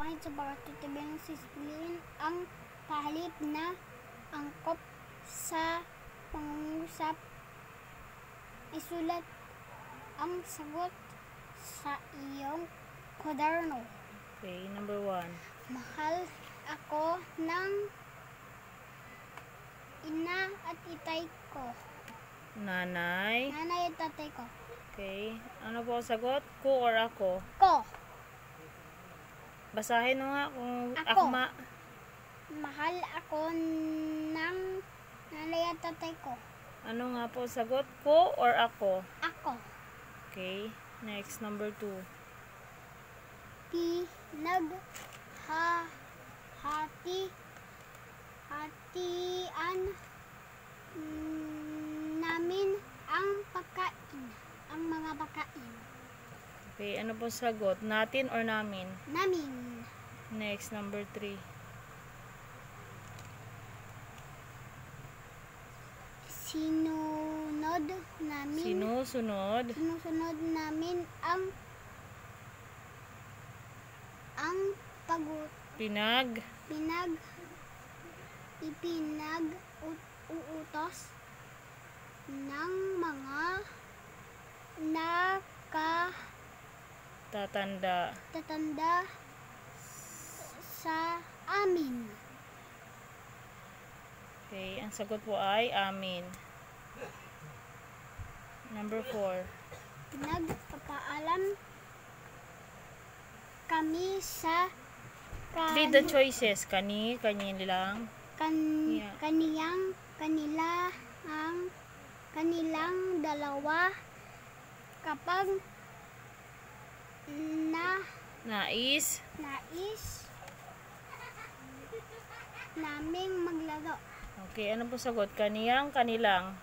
pangit sa pagkatutubing si Piliin ang panghalip na angkop sa pangungusap. Isulat ang sagot sa iyong kwaderno. Okay, number 1. Mahal ako ng ina at itay ko. Nanay. Nanay at tatay ko. Okay. Ano po ang sagot? Ko or ako? Ko. Basahin mo nga kung Ako. akma. Mahal ako ng nanay at tatay ko. Ano nga po ang sagot? Ko or ako? Ako. Okay. Next, number 2. Hatian namin ang pagkain, ang mga pagkain. Okay, ano po sagot? Natin or namin? Namin. Next, number 3. Sinusunod namin ang ipinag-uutos ng mga Tatanda sa amin. Okay, ang sagot po ay amin. Number 4. Nagpapaalam kami sa Read the choices. Kanilang. Kanilang dalawa kapag Nais naming maglaro. Okay, ano po sagot? Kanilang.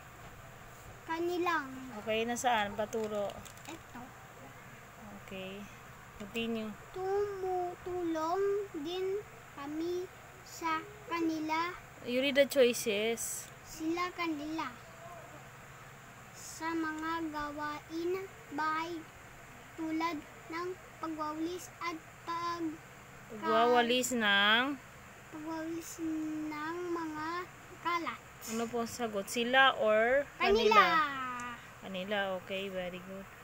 Okay, nasaan? Paturo. Ito. Okay. Continue. Tumutulong din kami sa kanila. You read the choices. Sila kanila sa mga gawain bahay tulad ng pagwawalis at Pagwawalis ng mga kalat. ano po ang sagot? Sila or Kanila. Kanila. Okay, very good.